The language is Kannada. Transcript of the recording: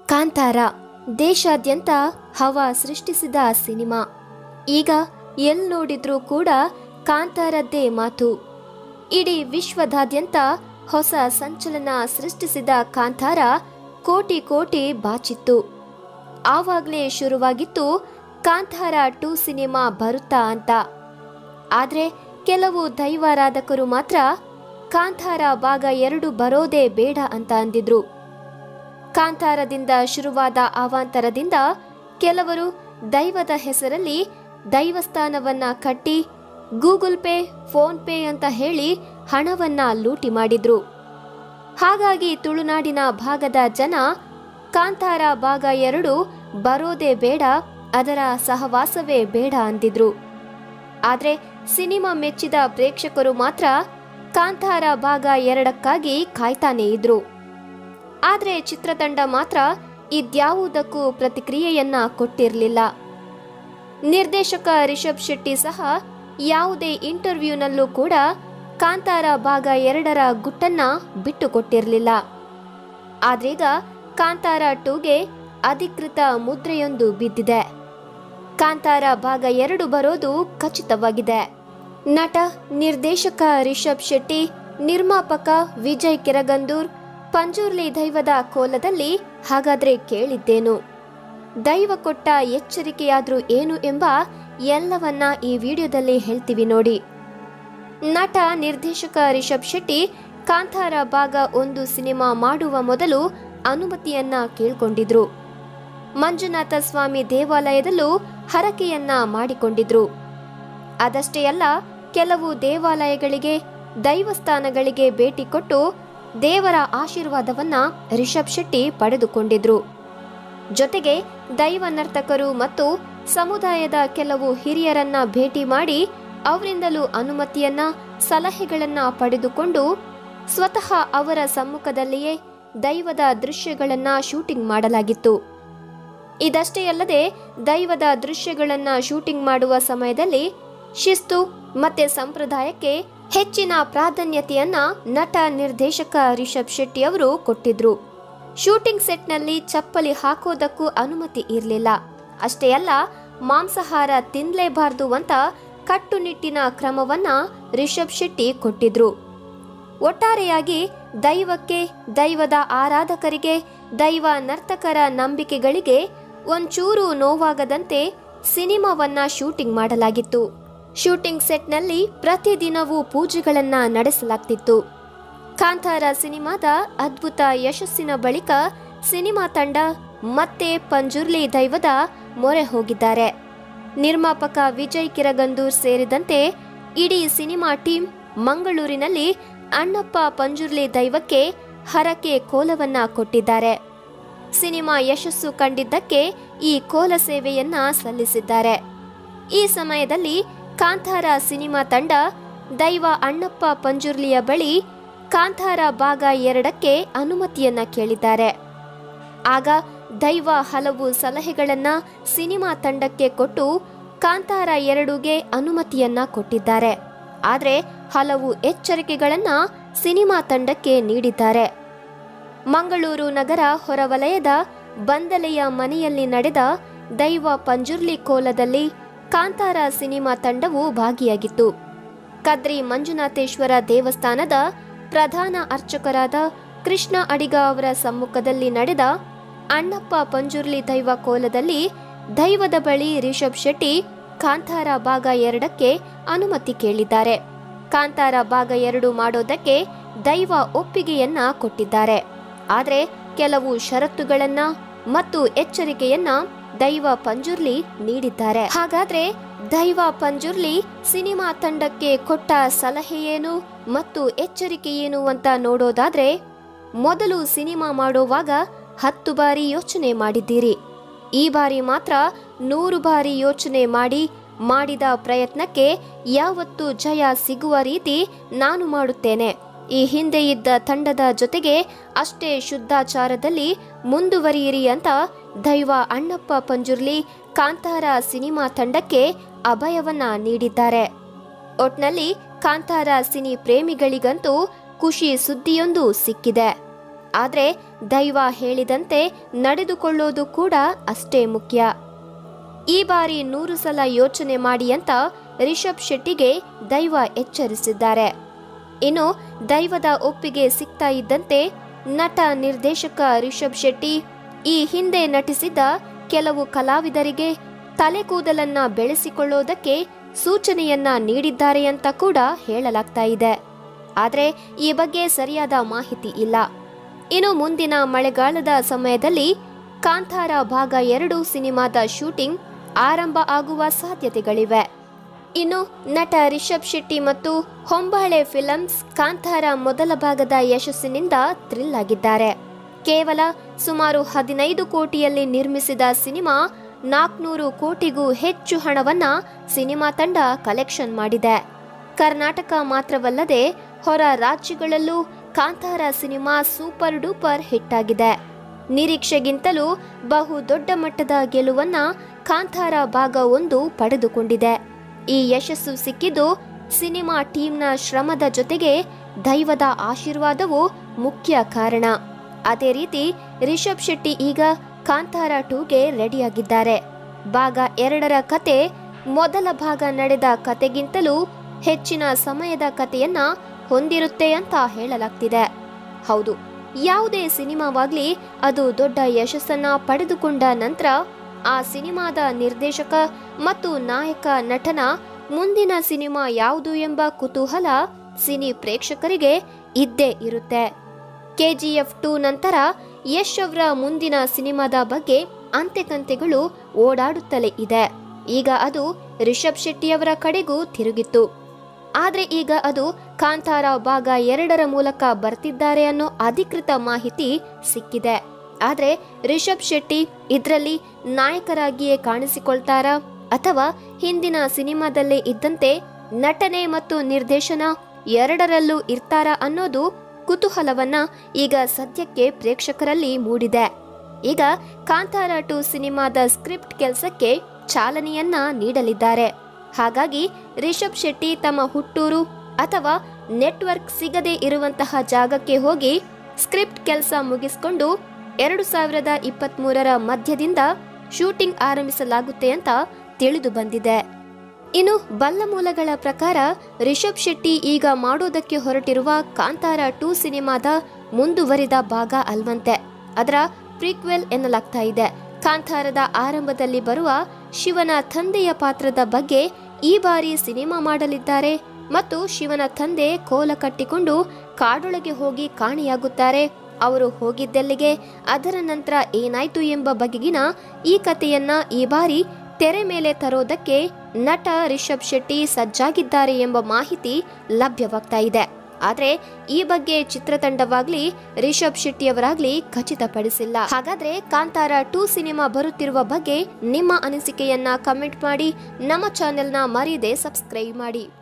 ಕಾಂತಾರ ದೇಶಾದ್ಯಂತ ಹವಾ ಸೃಷ್ಟಿಸಿದ ಸಿನಿಮಾ. ಈಗ ಎಲ್ಲಿ ನೋಡಿದ್ರೂ ಕೂಡ ಕಾಂತಾರದ್ದೇ ಮಾತು. ಇಡೀ ವಿಶ್ವದಾದ್ಯಂತ ಹೊಸ ಸಂಚಲನ ಸೃಷ್ಟಿಸಿದ ಕಾಂತಾರ ಕೋಟಿ ಕೋಟಿ ಬಾಚಿತ್ತು. ಆವಾಗಲೇ ಶುರುವಾಗಿತ್ತು ಕಾಂತಾರ 2 ಸಿನಿಮಾ ಬರುತ್ತಾ ಅಂತ. ಆದರೆ ಕೆಲವು ದೈವಾರಾಧಕರು ಮಾತ್ರ ಕಾಂತಾರ ಭಾಗ 2 ಬರೋದೇ ಬೇಡ ಅಂತ ಅಂದಿದ್ರು. ಕಾಂತಾರದಿಂದ ಶುರುವಾದ ಅವಾಂತರದಿಂದ ಕೆಲವರು ದೈವದ ಹೆಸರಲ್ಲಿ ದೈವಸ್ಥಾನವನ್ನ ಕಟ್ಟಿ ಗೂಗಲ್ ಪೇ, ಫೋನ್ ಪೇ ಅಂತ ಹೇಳಿ ಹಣವನ್ನ ಲೂಟಿ ಮಾಡಿದ್ರು. ಹಾಗಾಗಿ ತುಳುನಾಡಿನ ಭಾಗದ ಜನ ಕಾಂತಾರ ಭಾಗ 2 ಬರೋದೇ ಬೇಡ, ಅದರ ಸಹವಾಸವೇ ಬೇಡ ಅಂದಿದ್ರು. ಆದ್ರೆ ಸಿನಿಮಾ ಮೆಚ್ಚಿದ ಪ್ರೇಕ್ಷಕರು ಮಾತ್ರ ಕಾಂತಾರ ಭಾಗ 2ಕ್ಕಾಗಿ ಕಾಯ್ತಾನೆ ಇದ್ರು. ಆದ್ರೆ ಚಿತ್ರತಂಡ ಮಾತ್ರ ಇದ್ಯಾವುದಕ್ಕೂ ಪ್ರತಿಕ್ರಿಯೆಯನ್ನ ಕೊಟ್ಟಿರಲಿಲ್ಲ. ನಿರ್ದೇಶಕ ರಿಷಬ್ ಶೆಟ್ಟಿ ಸಹ ಯಾವುದೇ ಇಂಟರ್ವ್ಯೂನಲ್ಲೂ ಕೂಡ ಕಾಂತಾರ ಭಾಗ 2ರ ಗುಟ್ಟನ್ನ ಬಿಟ್ಟುಕೊಟ್ಟಿರಲಿಲ್ಲ. ಆದ್ರೀಗ ಕಾಂತಾರ 2ಗೆ ಅಧಿಕೃತ ಮುದ್ರೆಯೊಂದು ಬಿದ್ದಿದೆ. ಕಾಂತಾರ ಭಾಗ 2 ಬರೋದು ಖಚಿತವಾಗಿದೆ. ನಟ ನಿರ್ದೇಶಕ ರಿಷಬ್ ಶೆಟ್ಟಿ, ನಿರ್ಮಾಪಕ ವಿಜಯ್ ಕಿರಗಂದೂರ್ ಪಂಜುರ್ಲಿ ದೈವದ ಕೋಲದಲ್ಲಿ ಹಾಗಾದ್ರೆ ಕೇಳಿದ್ದೇನು, ದೈವ ಕೊಟ್ಟ ಎಚ್ಚರಿಕೆಯಾದ್ರೂ ಏನು ಎಂಬ ಎಲ್ಲವನ್ನ ಈ ವಿಡಿಯೋದಲ್ಲಿ ಹೇಳ್ತೀವಿ ನೋಡಿ. ನಟ ನಿರ್ದೇಶಕ ರಿಷಬ್ ಶೆಟ್ಟಿ ಕಾಂತಾರ ಭಾಗ 1 ಸಿನಿಮಾ ಮಾಡುವ ಮೊದಲು ಅನುಮತಿಯನ್ನ ಕೇಳ್ಕೊಂಡಿದ್ರು. ಮಂಜುನಾಥ ಸ್ವಾಮಿ ದೇವಾಲಯದಲ್ಲೂ ಹರಕೆಯನ್ನ ಮಾಡಿಕೊಂಡಿದ್ರು. ಅದಷ್ಟೇ ಅಲ್ಲ, ಕೆಲವು ದೇವಾಲಯಗಳಿಗೆ, ದೈವಸ್ಥಾನಗಳಿಗೆ ಭೇಟಿ ಕೊಟ್ಟು ದೇವರ ಆಶೀರ್ವಾದವನ್ನ ರಿಷಬ್ ಶೆಟ್ಟಿ ಪಡೆದುಕೊಂಡಿದ್ರು. ಜೊತೆಗೆ ದೈವ ನರ್ತಕರು ಮತ್ತು ಸಮುದಾಯದ ಕೆಲವು ಹಿರಿಯರನ್ನ ಭೇಟಿ ಮಾಡಿ ಅವರಿಂದಲೂ ಅನುಮತಿಯನ್ನ, ಸಲಹೆಗಳನ್ನ ಪಡೆದುಕೊಂಡು ಸ್ವತಃ ಅವರ ಸಮ್ಮುಖದಲ್ಲಿಯೇ ದೈವದ ದೃಶ್ಯಗಳನ್ನ ಶೂಟಿಂಗ್ ಮಾಡಲಾಗಿತ್ತು. ಇದಷ್ಟೇ ಅಲ್ಲದೆ ದೈವದ ದೃಶ್ಯಗಳನ್ನ ಶೂಟಿಂಗ್ ಮಾಡುವ ಸಮಯದಲ್ಲಿ ಶಿಸ್ತು ಮತ್ತೆ ಸಂಪ್ರದಾಯಕ್ಕೆ ಹೆಚ್ಚಿನ ಪ್ರಾಧಾನ್ಯತೆಯನ್ನ ನಟ ನಿರ್ದೇಶಕ ರಿಷಬ್ ಶೆಟ್ಟಿ ಅವರು ಕೊಟ್ಟಿದ್ರು. ಶೂಟಿಂಗ್ ಸೆಟ್ನಲ್ಲಿ ಚಪ್ಪಲಿ ಹಾಕೋದಕ್ಕೂ ಅನುಮತಿ ಇರಲಿಲ್ಲ. ಅಷ್ಟೇ ಅಲ್ಲ, ಮಾಂಸಾಹಾರ ತಿನ್ನಲೇಬಾರದು ಅಂತ ಕಟ್ಟುನಿಟ್ಟಿನ ಕ್ರಮವನ್ನ ರಿಷಬ್ ಶೆಟ್ಟಿ ಕೊಟ್ಟಿದ್ರು. ಒಟ್ಟಾರೆಯಾಗಿ ದೈವಕ್ಕೆ, ದೈವದ ಆರಾಧಕರಿಗೆ, ದೈವ ನರ್ತಕರ ನಂಬಿಕೆಗಳಿಗೆ ಒಂಚೂರು ನೋವಾಗದಂತೆ ಸಿನಿಮಾವನ್ನ ಶೂಟಿಂಗ್ ಮಾಡಲಾಗಿತ್ತು. ಶೂಟಿಂಗ್ ಸೆಟ್ನಲ್ಲಿ ಪ್ರತಿದಿನವೂ ಪೂಜೆಗಳನ್ನ ನಡೆಸಲಾಗ್ತಿತ್ತು. ಕಾಂತಾರ ಸಿನಿಮಾದ ಅದ್ಭುತ ಯಶಸ್ಸಿನ ಬಳಿಕ ಸಿನಿಮಾ ತಂಡ ಮತ್ತೆ ಪಂಜುರ್ಲಿ ದೈವದ ಮೊರೆ ಹೋಗಿದ್ದಾರೆ. ನಿರ್ಮಾಪಕ ವಿಜಯ್ ಕಿರಗಂದೂರ್ ಸೇರಿದಂತೆ ಇಡೀ ಸಿನಿಮಾ ಟೀಮ್ ಮಂಗಳೂರಿನಲ್ಲಿ ಅಣ್ಣಪ್ಪ ಪಂಜುರ್ಲಿ ದೈವಕ್ಕೆ ಹರಕೆ ಕೋಲವನ್ನ ಕೊಟ್ಟಿದ್ದಾರೆ. ಸಿನಿಮಾ ಯಶಸ್ಸು ಕಂಡಿದ್ದಕ್ಕೆ ಈ ಕೋಲ ಸೇವೆಯನ್ನ ಸಲ್ಲಿಸಿದ್ದಾರೆ. ಈ ಸಮಯದಲ್ಲಿ ಕಾಂತಾರ ಸಿನಿಮಾ ತಂಡ ದೈವ ಅಣ್ಣಪ್ಪ ಪಂಜುರ್ಲಿಯ ಬಳಿ ಕಾಂತಾರ ಭಾಗ 2ಕ್ಕೆ ಅನುಮತಿಯನ್ನ ಕೇಳಿದ್ದಾರೆ. ಆಗ ದೈವ ಹಲವು ಸಲಹೆಗಳನ್ನ ಸಿನಿಮಾ ತಂಡಕ್ಕೆ ಕೊಟ್ಟು ಕಾಂತಾರ 2ಗೆ ಅನುಮತಿಯನ್ನ ಕೊಟ್ಟಿದ್ದಾರೆ. ಆದರೆ ಹಲವು ಎಚ್ಚರಿಕೆಗಳನ್ನ ಸಿನಿಮಾ ತಂಡಕ್ಕೆ ನೀಡಿದ್ದಾರೆ. ಮಂಗಳೂರು ನಗರ ಹೊರವಲಯದ ಬಂದಲೆಯ ಮನೆಯಲ್ಲಿ ನಡೆದ ದೈವ ಪಂಜುರ್ಲಿ ಕೋಲದಲ್ಲಿ ಕಾಂತಾರ ಸಿನಿಮಾ ತಂಡವು ಭಾಗಿಯಾಗಿತ್ತು. ಕದ್ರಿ ಮಂಜುನಾಥೇಶ್ವರ ದೇವಸ್ಥಾನದ ಪ್ರಧಾನ ಅರ್ಚಕರಾದ ಕೃಷ್ಣ ಅಡಿಗ ಅವರ ಸಮ್ಮುಖದಲ್ಲಿ ನಡೆದ ಅಣ್ಣಪ್ಪ ಪಂಜುರ್ಲಿ ದೈವ ಕೋಲದಲ್ಲಿ ದೈವದ ಬಳಿ ರಿಷಬ್ ಶೆಟ್ಟಿ ಕಾಂತಾರ ಭಾಗ 2ಕ್ಕೆ ಅನುಮತಿ ಕೇಳಿದ್ದಾರೆ. ಕಾಂತಾರ ಭಾಗ 2 ಮಾಡೋದಕ್ಕೆ ದೈವ ಒಪ್ಪಿಗೆಯನ್ನ ಕೊಟ್ಟಿದ್ದಾರೆ. ಆದರೆ ಕೆಲವು ಷರತ್ತುಗಳನ್ನ ಮತ್ತು ಎಚ್ಚರಿಕೆಯನ್ನ ದೈವ ಪಂಜುರ್ಲಿ ನೀಡಿದ್ದಾರೆ. ಹಾಗಾದ್ರೆ ದೈವ ಪಂಜುರ್ಲಿ ಸಿನಿಮಾ ತಂಡಕ್ಕೆ ಕೊಟ್ಟ ಸಲಹೆ ಏನು ಮತ್ತು ಎಚ್ಚರಿಕೆ ಏನು ಅಂತ ನೋಡೋದಾದ್ರೆ, ಮೊದಲು ಸಿನಿಮಾ ಮಾಡೋವಾಗ 10 ಬಾರಿ ಯೋಚನೆ ಮಾಡಿದ್ದೀರಿ. ಈ ಬಾರಿ ಮಾತ್ರ 100 ಬಾರಿ ಯೋಚನೆ ಮಾಡಿದ ಪ್ರಯತ್ನಕ್ಕೆ ಯಾವತ್ತೂ ಜಯ ಸಿಗುವ ರೀತಿ ನಾನು ಮಾಡುತ್ತೇನೆ. ಈ ಹಿಂದೆ ಇದ್ದ ತಂಡದ ಜೊತೆಗೆ ಅಷ್ಟೇ ಶುದ್ಧಾಚಾರದಲ್ಲಿ ಮುಂದುವರಿಯಿರಿ ಅಂತ ದೈವ ಅಣ್ಣಪ್ಪ ಪಂಜುರ್ಲಿ ಕಾಂತಾರ ಸಿನಿಮಾ ತಂಡಕ್ಕೆ ಅಭಯವನ್ನ ನೀಡಿದ್ದಾರೆ. ಒಟ್ನಲ್ಲಿ ಕಾಂತಾರ ಸಿನಿ ಪ್ರೇಮಿಗಳಿಗಂತೂ ಖುಷಿ ಸುದ್ದಿಯೊಂದು ಸಿಕ್ಕಿದೆ. ಆದ್ರೆ ದೈವ ಹೇಳಿದಂತೆ ನಡೆದುಕೊಳ್ಳೋದು ಕೂಡ ಅಷ್ಟೇ ಮುಖ್ಯ. ಈ ಬಾರಿ 100 ಸಲ ಯೋಚನೆ ಮಾಡಿ ಅಂತ ರಿಷಬ್ ಶೆಟ್ಟಿಗೆ ದೈವ ಎಚ್ಚರಿಸಿದ್ದಾರೆ. ಇನ್ನು ದೈವದ ಒಪ್ಪಿಗೆ ಸಿಗ್ತಾ ಇದ್ದಂತೆ ನಟ ನಿರ್ದೇಶಕ ರಿಷಬ್ ಶೆಟ್ಟಿ ಈ ಹಿಂದೆ ನಟಿಸಿದ ಕೆಲವು ಕಲಾವಿದರಿಗೆ ತಲೆ ಕೂದಲನ್ನ ಬೆಳೆಸಿಕೊಳ್ಳೋದಕ್ಕೆ ಸೂಚನೆಯನ್ನ ನೀಡಿದ್ದಾರೆ ಅಂತ ಕೂಡ ಹೇಳಲಾಗ್ತಾ ಇದೆ. ಆದ್ರೆ ಈ ಬಗ್ಗೆ ಸರಿಯಾದ ಮಾಹಿತಿ ಇಲ್ಲ. ಇನ್ನು ಮುಂದಿನ ಮಳೆಗಾಲದ ಸಮಯದಲ್ಲಿ ಕಾಂತಾರ ಭಾಗ 2 ಸಿನಿಮಾದ ಶೂಟಿಂಗ್ ಆರಂಭ ಆಗುವ ಸಾಧ್ಯತೆಗಳಿವೆ. ಇನ್ನು ನಟ ರಿಷಬ್ ಶೆಟ್ಟಿ ಮತ್ತು ಹೊಂಬಾಳೆ ಫಿಲಮ್ಸ್ ಕಾಂತಾರ ಮೊದಲ ಭಾಗದ ಯಶಸ್ಸಿನಿಂದ ಥ್ರಿಲ್ ಆಗಿದ್ದಾರೆ. ಕೇವಲ ಸುಮಾರು 15 ಕೋಟಿಯಲ್ಲಿ ನಿರ್ಮಿಸಿದ ಸಿನಿಮಾ 400 ಕೋಟಿಗೂ ಹೆಚ್ಚು ಹಣವನ್ನ ಸಿನಿಮಾ ತಂಡ ಕಲೆಕ್ಷನ್ ಮಾಡಿದೆ. ಕರ್ನಾಟಕ ಮಾತ್ರವಲ್ಲದೆ ಹೊರ ರಾಜ್ಯಗಳಲ್ಲೂ Kantara cinema super duper hit ಆಗಿದೆ. ನಿರೀಕ್ಷೆಗಿಂತಲೂ ಬಹು ದೊಡ್ಡ ಮಟ್ಟದ ಗೆಲುವನ್ನ ಕಾಂತಾರ ಭಾಗ 1 ಪಡೆದುಕೊಂಡಿದೆ. ಈ ಯಶಸ್ಸು ಸಿಕ್ಕಿದ್ದು ಸಿನಿಮಾ ಟೀಮ್ನ ಶ್ರಮದ ಜೊತೆಗೆ ದೈವದ ಆಶೀರ್ವಾದವು ಮುಖ್ಯ ಕಾರಣ. ಅದೇ ರೀತಿ ರಿಷಬ್ ಶೆಟ್ಟಿ ಈಗ ಕಾಂತಾರ 2ಗೆ ರೆಡಿಯಾಗಿದ್ದಾರೆ. ಭಾಗ 2ರ ಕತೆ ಮೊದಲ ಭಾಗ ನಡೆದ ಕತೆಗಿಂತಲೂ ಹೆಚ್ಚಿನ ಸಮಯದ ಕತೆಯನ್ನ ಹೊಂದಿರುತ್ತೆ ಅಂತ ಹೇಳಲಾಗ್ತಿದೆ. ಹೌದು, ಯಾವುದೇ ಸಿನಿಮಾವಾಗ್ಲಿ ಅದು ದೊಡ್ಡ ಯಶಸ್ಸನ್ನ ಪಡೆದುಕೊಂಡ ನಂತರ ಆ ಸಿನಿಮಾದ ನಿರ್ದೇಶಕ ಮತ್ತು ನಾಯಕ ನಟನ ಮುಂದಿನ ಸಿನಿಮಾ ಯಾವುದು ಎಂಬ ಕುತೂಹಲ ಸಿನಿ ಪ್ರೇಕ್ಷಕರಿಗೆ ಇದ್ದೇ ಇರುತ್ತೆ. KGF 2 ನಂತರ ಯಶ್ ಅವರ ಮುಂದಿನ ಸಿನಿಮಾದ ಬಗ್ಗೆ ಅಂತೆಕಂತೆಗಳು ಓಡಾಡುತ್ತಲೇ ಇದೆ. ಈಗ ಅದು ರಿಷಬ್ ಶೆಟ್ಟಿಯವರ ಕಡೆಗೂ ತಿರುಗಿತ್ತು. ಆದ್ರೆ ಈಗ ಅದು ಕಾಂತಾರ ಭಾಗ 2ರ ಮೂಲಕ ಬರ್ತಿದ್ದಾರೆ ಅನ್ನೋ ಅಧಿಕೃತ ಮಾಹಿತಿ ಸಿಕ್ಕಿದೆ. ಆದ್ರೆ ರಿಷಬ್ ಶೆಟ್ಟಿ ಇದರಲ್ಲಿ ನಾಯಕರಾಗಿಯೇ ಕಾಣಿಸಿಕೊಳ್ತಾರಾ ಅಥವಾ ಹಿಂದಿನ ಸಿನಿಮಾದಲ್ಲೇ ಇದ್ದಂತೆ ನಟನೆ ಮತ್ತು ನಿರ್ದೇಶನ ಎರಡರಲ್ಲೂ ಇರ್ತಾರಾ ಅನ್ನೋದು ಕುತೂಹಲವನ್ನ ಈಗ ಸದ್ಯಕ್ಕೆ ಪ್ರೇಕ್ಷಕರಲ್ಲಿ ಮೂಡಿದೆ. ಈಗ ಕಾಂತಾರ 2 ಸಿನಿಮಾದ ಸ್ಕ್ರಿಪ್ಟ್ ಕೆಲಸಕ್ಕೆ ಚಾಲನೆಯನ್ನ ನೀಡಲಿದ್ದಾರೆ. ಹಾಗಾಗಿ ರಿಷಬ್ ಶೆಟ್ಟಿ ತಮ್ಮ ಹುಟ್ಟೂರು ಅಥವಾ ನೆಟ್ವರ್ಕ್ ಸಿಗದೆ ಇರುವಂತಹ ಜಾಗಕ್ಕೆ ಹೋಗಿ ಸ್ಕ್ರಿಪ್ಟ್ ಕೆಲಸ ಮುಗಿಸಿಕೊಂಡು 2023ರ ಮಧ್ಯದಿಂದ ಶೂಟಿಂಗ್ ಆರಂಭಿಸಲಾಗುತ್ತೆ ಅಂತ ತಿಳಿದು ಬಂದಿದೆ. ಇನ್ನು ಬಲ್ಲ ಮೂಲಗಳ ಪ್ರಕಾರ ರಿಷಬ್ ಶೆಟ್ಟಿ ಈಗ ಮಾಡೋದಕ್ಕೆ ಹೊರಟಿರುವ ಕಾಂತಾರ 2 ಸಿನಿಮಾದ ಮುಂದುವರಿದ ಭಾಗ ಅಲ್ವಂತೆ. ಅದರ ಪ್ರೀಕ್ವೆಲ್ ಎನ್ನಲಾಗ್ತಾ ಇದೆ. ಕಾಂತಾರದ ಆರಂಭದಲ್ಲಿ ಬರುವ ಶಿವನ ತಂದೆಯ ಪಾತ್ರದ ಬಗ್ಗೆ ಈ ಬಾರಿ ಸಿನಿಮಾ ಮಾಡಲಿದ್ದಾರೆ ಮತ್ತು ಶಿವನ ತಂದೆ ಕೋಲ ಕಟ್ಟಿಕೊಂಡು ಕಾಡೊಳಗೆ ಹೋಗಿ ಕಾಣೆಯಾಗುತ್ತಾರೆ. ಅವರು ಹೋಗಿದ್ದೆಲ್ಲಿಗೆ, ಅದರ ನಂತರ ಏನಾಯ್ತು ಎಂಬ ಬಗೆಗಿನ ಈ ಕಥೆಯನ್ನ ಈ ಬಾರಿ ತೆರೆ ಮೇಲೆ ತರೋದಕ್ಕೆ ನಟ ರಿಷಬ್ ಶೆಟ್ಟಿ ಸಜ್ಜಾಗಿದ್ದಾರೆ ಎಂಬ ಮಾಹಿತಿ ಲಭ್ಯವಾಗ್ತಾ ಇದೆ. ಆದ್ರೆ ಈ ಬಗ್ಗೆ ಚಿತ್ರತಂಡವಾಗ್ಲಿ ರಿಷಬ್ ಶೆಟ್ಟಿಯವರಾಗ್ಲಿ ಖಚಿತಪಡಿಸಿಲ್ಲ. ಹಾಗಾದ್ರೆ ಕಾಂತಾರ 2 ಸಿನಿಮಾ ಬರುತ್ತಿರುವ ಬಗ್ಗೆ ನಿಮ್ಮ ಅನಿಸಿಕೆಯನ್ನ ಕಮೆಂಟ್ ಮಾಡಿ. ನಮ್ಮ ಚಾನೆಲ್ನ ಮರೀದೆ ಸಬ್ಸ್ಕ್ರೈಬ್ ಮಾಡಿ.